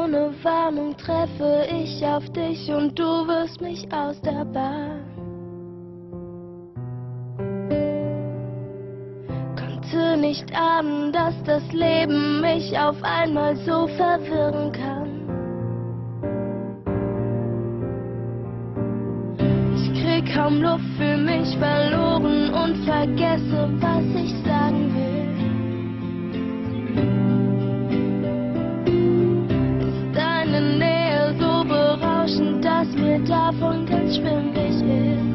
Ohne Warnung treffe ich auf dich und du wirfst mich aus der Bahn. Konnte nicht ahnen, dass das Leben mich auf einmal so verwirren kann. Ich krieg kaum Luft, fühl mich verloren und vergesse, was ich sagen will. Dass mir davon ganz schwindlig ist.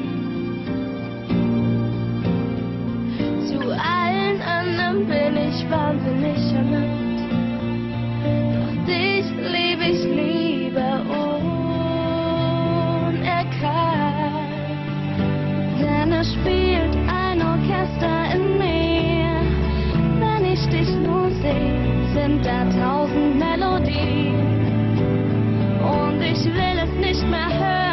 Zu allen anderen bin ich wahnsinnig charmant, doch dich lieb ich lieber unerkannt. Denn es spielt ein Orchester in mir, wenn ich dich nur sehe, sind da 1000 Melodien. Und ich will es nicht mehr hören.